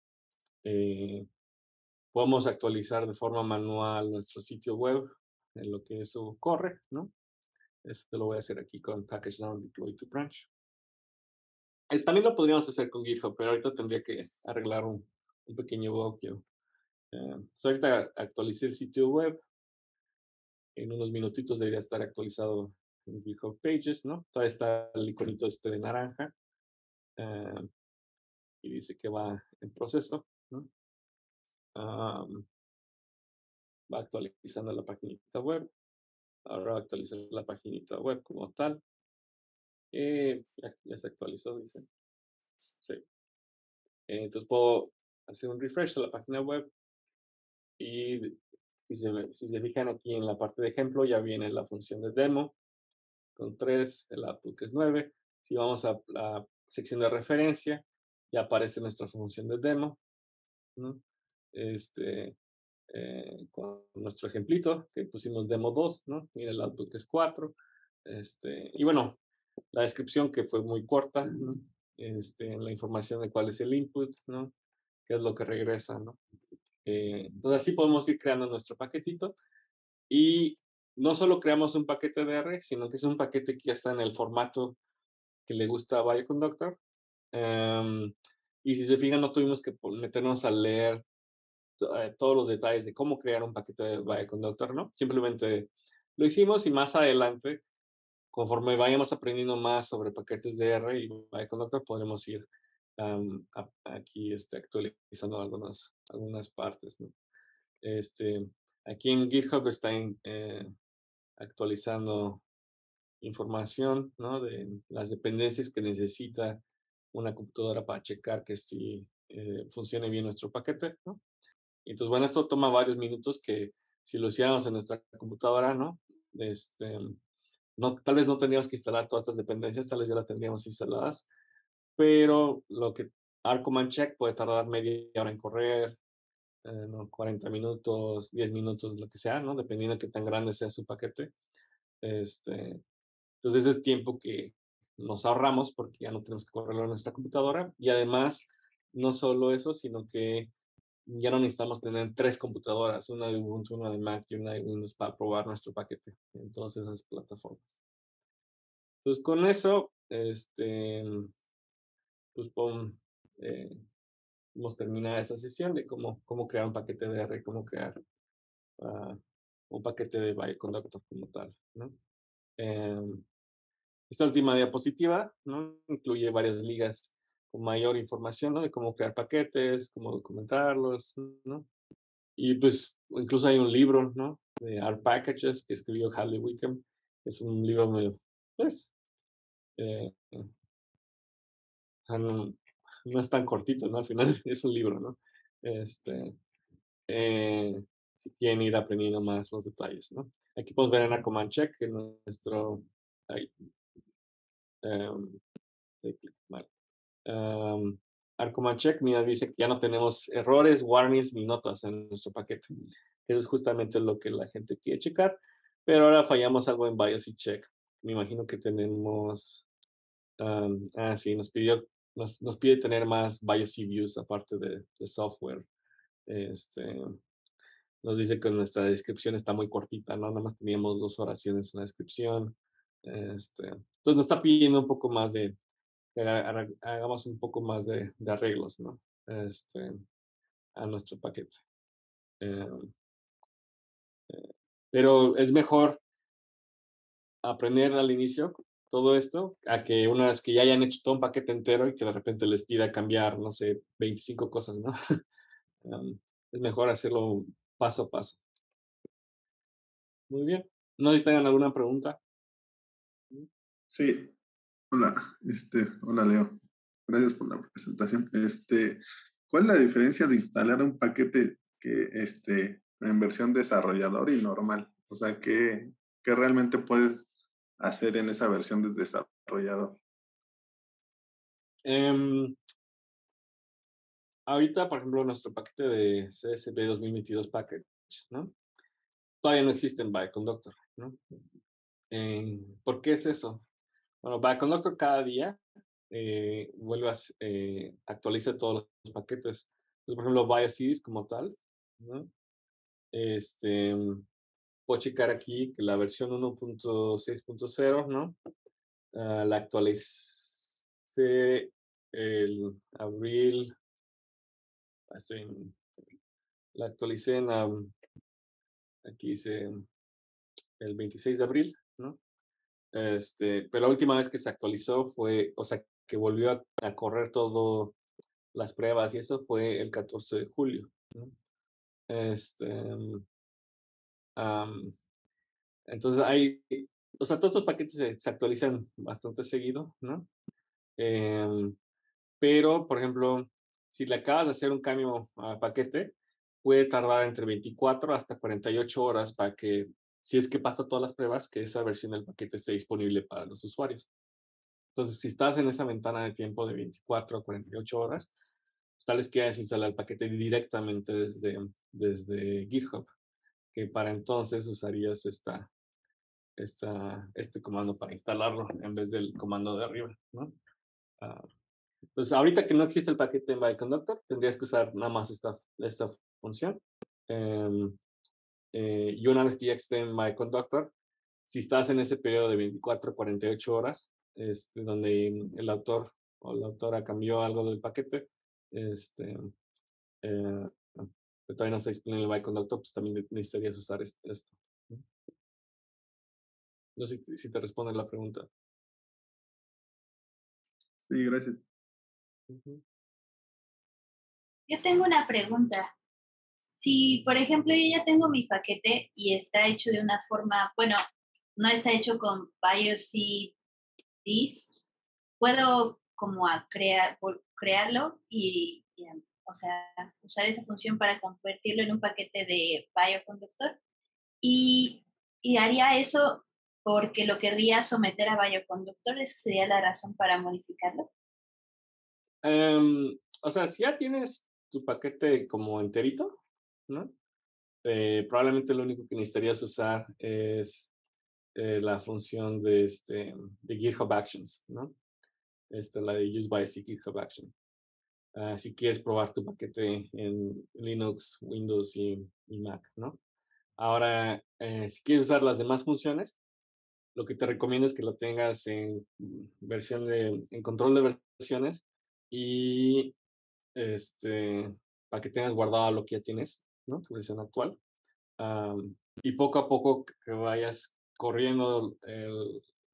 [SPEAKER 1] eh, podemos actualizar de forma manual nuestro sitio web en lo que eso corre, ¿no? Esto lo voy a hacer aquí con Package Down Deploy to Branch. Eh, también lo podríamos hacer con GitHub, pero ahorita tendría que arreglar un, un pequeño bug. Yo. Eh, so ahorita actualicé el sitio web. En unos minutitos debería estar actualizado en GitHub Pages, ¿no? Todavía está el iconito este de naranja. Eh, y dice que va en proceso, ¿no? Um, va actualizando la paginita web. Ahora va a actualizar la paginita web como tal. Eh, ya, ya se actualizó, dice. Sí. Eh, entonces puedo hacer un refresh a la página web y si se, si se fijan aquí en la parte de ejemplo ya viene la función de demo con tres, el output que es nueve. Si vamos a la sección de referencia, ya aparece nuestra función de demo, ¿no? Este, eh, con nuestro ejemplito que pusimos demo dos, ¿no? Mira el output que es cuatro. Este, y bueno, la descripción que fue muy corta, ¿no? Este, la información de cuál es el input, ¿no? Qué es lo que regresa, ¿no? Eh, entonces así podemos ir creando nuestro paquetito y no solo creamos un paquete de R, sino que es un paquete que ya está en el formato que le gusta a Bioconductor. Um, y si se fijan, no tuvimos que meternos a leer eh, todos los detalles de cómo crear un paquete de Bioconductor, ¿no? Simplemente lo hicimos y más adelante, conforme vayamos aprendiendo más sobre paquetes de R y Bioconductor, podremos ir um, a, aquí este, actualizando algunas, algunas partes, ¿no? Este, aquí en GitHub está en, eh, actualizando información, ¿no? De las dependencias que necesita una computadora para checar que sí eh, funcione bien nuestro paquete, ¿no? Y entonces, bueno, esto toma varios minutos que si lo hiciéramos en nuestra computadora, ¿no? Este, no, tal vez no tendríamos que instalar todas estas dependencias, tal vez ya las tendríamos instaladas, pero lo que Arcoman Check puede tardar media hora en correr, eh, ¿no? cuarenta minutos, diez minutos, lo que sea, ¿no? Dependiendo de qué tan grande sea su paquete. Este, entonces es tiempo que nos ahorramos porque ya no tenemos que correrlo en nuestra computadora y además no solo eso, sino que ya no necesitamos tener tres computadoras, una de Ubuntu, una de Mac y una de Windows para probar nuestro paquete en todas esas plataformas. Entonces con eso, este, pues pon, eh, hemos terminado esta sesión de cómo, cómo crear un paquete de R, cómo crear uh, un paquete de Bioconductor como tal, ¿no? Eh, Esta última diapositiva, ¿no? Incluye varias ligas con mayor información, ¿no? De cómo crear paquetes, cómo documentarlos, ¿no? Y pues incluso hay un libro, ¿no? De R Packages que escribió Harley Wickham. Es un libro medio, pues, eh, no, no es tan cortito, ¿no? Al final es un libro, ¿no? Este, eh, si quieren ir aprendiendo más los detalles, ¿no? Aquí podemos ver en la command check que nuestro, ahí, um, mal, um, Arcoman Check, mira, dice que ya no tenemos errores, warnings ni notas en nuestro paquete. Eso es justamente lo que la gente quiere checar, pero ahora fallamos algo en BIOS y check. Me imagino que tenemos, um, ah, sí, nos pidió, nos, nos pide tener más BIOS y views aparte de, de software. Este, nos dice que nuestra descripción está muy cortita, ¿no? Nada más teníamos dos oraciones en la descripción. Este, entonces nos está pidiendo un poco más de, que haga- hagamos un poco más de, de arreglos, ¿no? Este, a nuestro paquete. Eh, pero es mejor aprender al inicio todo esto a que una vez que ya hayan hecho todo un paquete entero y que de repente les pida cambiar, no sé, veinticinco cosas, ¿no? Um, es mejor hacerlo paso a paso. Muy bien. No sé si tengan alguna pregunta.
[SPEAKER 2] Sí, hola, este, hola Leo. Gracias por la presentación. Este, ¿cuál es la diferencia de instalar un paquete que este en versión desarrollador y normal? O sea, ¿qué, qué realmente puedes hacer en esa versión de desarrollador?
[SPEAKER 1] Em, ahorita, por ejemplo, nuestro paquete de C S V dos mil veintidós package, ¿no? Todavía no existe en Bioconductor, ¿no? Eh, ¿por qué es eso? Bueno, Bioconductor cada día eh, vuelve a eh, actualiza todos los paquetes. Entonces, por ejemplo, BioCDs como tal, ¿no? Este, puedo checar aquí que la versión uno punto seis punto cero, ¿no? Uh, la actualicé el abril, estoy en, la actualicé en, um, aquí dice el veintiséis de abril, ¿no? Este, pero la última vez que se actualizó fue, o sea, que volvió a, a correr todo las pruebas y eso fue el catorce de julio, ¿no? Este, um, entonces hay, o sea, todos estos paquetes se, se actualizan bastante seguido, ¿no? Em, pero, por ejemplo, si le acabas de hacer un cambio a paquete, puede tardar entre veinticuatro hasta cuarenta y ocho horas para que, si es que pasa todas las pruebas, que esa versión del paquete esté disponible para los usuarios. Entonces, si estás en esa ventana de tiempo de veinticuatro a cuarenta y ocho horas, tal vez quieras instalar el paquete directamente desde, desde GitHub, que para entonces usarías esta, esta, este comando para instalarlo en vez del comando de arriba, ¿no? Ah, entonces, ahorita que no existe el paquete en Bioconductor, tendrías que usar nada más esta, esta función. Em, eh, y una vez que ya esté en Bioconductor, si estás en ese periodo de veinticuatro a cuarenta y ocho horas, este, donde el autor o la autora cambió algo del paquete, este, eh, pero todavía no está disponible en Bioconductor, pues también necesitarías usar este, esto. No sé si, si te responde la pregunta.
[SPEAKER 2] Sí, gracias.
[SPEAKER 1] Ujú.
[SPEAKER 3] Yo tengo una pregunta. Si, por ejemplo, yo ya tengo mi paquete y está hecho de una forma, bueno, no está hecho con BioCDs, ¿puedo como a crear, crearlo y, y, o sea, usar esa función para convertirlo en un paquete de Bioconductor? Y, y haría eso porque lo querría someter a Bioconductor, ¿esa sería la razón para modificarlo?
[SPEAKER 1] Um, o sea, si ya tienes tu paquete como enterito, ¿no? Eh, probablemente lo único que necesitarías usar es eh, la función de, este, de GitHub Actions, ¿no? Esta, la de Use by GitHub Action. Uh, si quieres probar tu paquete en Linux, Windows y, y Mac, ¿no? Ahora, eh, si quieres usar las demás funciones, lo que te recomiendo es que lo tengas en versión de, en control de versiones y este, para que tengas guardado lo que ya tienes, ¿no? Tu versión actual. Um, y poco a poco que vayas corriendo el,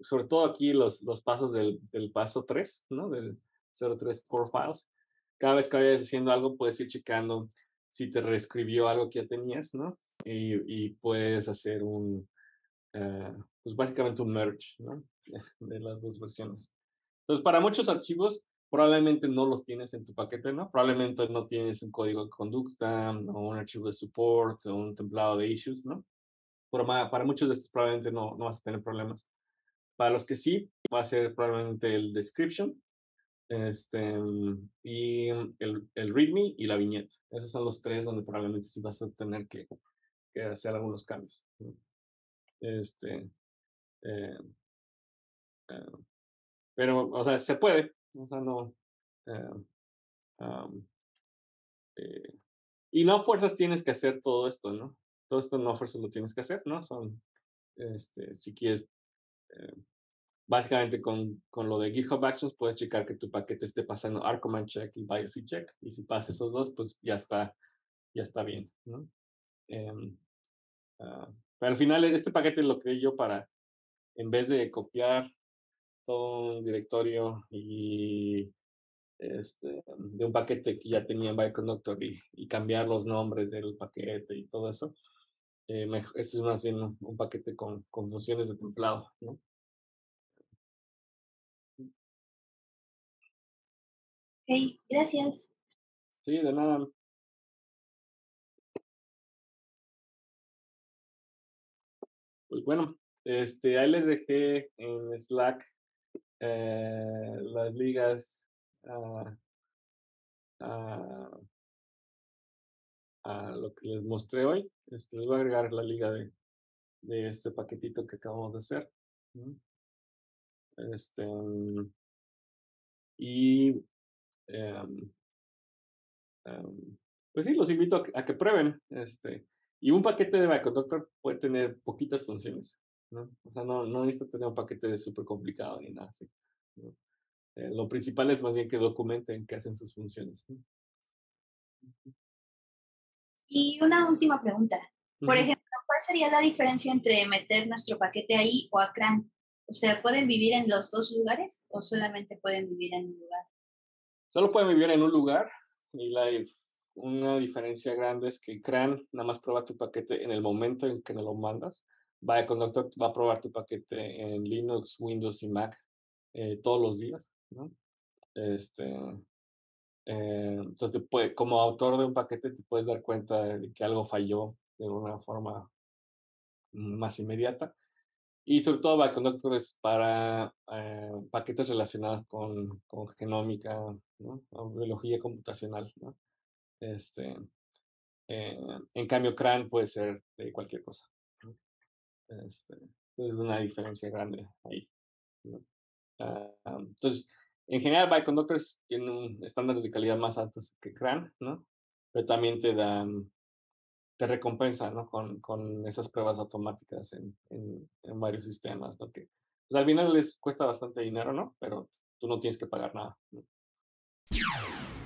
[SPEAKER 1] sobre todo aquí los, los pasos del, del paso tres, ¿no? Del cero tres Core Files. Cada vez que vayas haciendo algo, puedes ir checando si te reescribió algo que ya tenías, ¿no? Y, y puedes hacer un, uh, pues básicamente un merge, ¿no? De las dos versiones. Entonces, para muchos archivos, probablemente no los tienes en tu paquete, ¿no? Probablemente no tienes un código de conducta, o un archivo de support, o un templado de issues, ¿no? Pero para muchos de estos probablemente no, no vas a tener problemas. Para los que sí, va a ser probablemente el description, este, y el, el readme y la viñeta. Esos son los tres donde probablemente sí vas a tener que, que hacer algunos cambios, ¿no? Este, eh, eh, pero, o sea, se puede. O sea, no. eh, um, eh, y no a fuerzas tienes que hacer todo esto, ¿no? Todo esto no a fuerzas lo tienes que hacer, ¿no? Son, este, si quieres, eh, básicamente con, con lo de GitHub Actions puedes checar que tu paquete esté pasando Arcoman check y BIOS check. Y si pasa esos dos, pues ya está, ya está bien, ¿no? Eh, uh, pero al final este paquete lo creé yo para, en vez de copiar todo un directorio y este, de un paquete que ya tenía en Bioconductor y, y cambiar los nombres del paquete y todo eso. Eh, me, este es más bien un, un paquete con, con funciones de templado, ¿no?
[SPEAKER 3] Ok, gracias.
[SPEAKER 1] Sí, de nada. Pues bueno, este, ahí les dejé en Slack eh, las ligas a, a, a lo que les mostré hoy. Este, les voy a agregar la liga de, de este paquetito que acabamos de hacer, ¿no? Este, y um, um, pues sí, los invito a que, a que prueben. Este, y un paquete de Bioconductor puede tener poquitas funciones, ¿no? O sea, no, no necesita tener un paquete súper complicado ni nada así, ¿no? Eh, lo principal es más bien que documenten que hacen sus funciones, ¿no?
[SPEAKER 3] Y una última pregunta. Por
[SPEAKER 1] Uh-huh.
[SPEAKER 3] ejemplo, ¿cuál sería la diferencia entre meter nuestro paquete ahí o a CRAN? O sea, ¿pueden vivir en los dos lugares o solamente pueden vivir en un lugar?
[SPEAKER 1] Solo pueden vivir en un lugar y la, una diferencia grande es que CRAN nada más prueba tu paquete en el momento en que me lo mandas. Bioconductor va a probar tu paquete en Linux, Windows y Mac eh, todos los días, ¿no? Este, eh, entonces, te puede, como autor de un paquete, te puedes dar cuenta de que algo falló de una forma más inmediata. Y sobre todo Bioconductor es para eh, paquetes relacionados con, con genómica, ¿no? O biología computacional, ¿no? Este, eh, en cambio, CRAN puede ser de cualquier cosa, ¿no? Este, es una diferencia grande ahí, ¿no? Uh, entonces, en general, Bioconductors tienen estándares de calidad más altos que CRAN, ¿no? Pero también te dan, te recompensa, ¿no? Con, con esas pruebas automáticas en, en, en varios sistemas, ¿no? Que pues, al final les cuesta bastante dinero, ¿no? Pero tú no tienes que pagar nada, ¿no?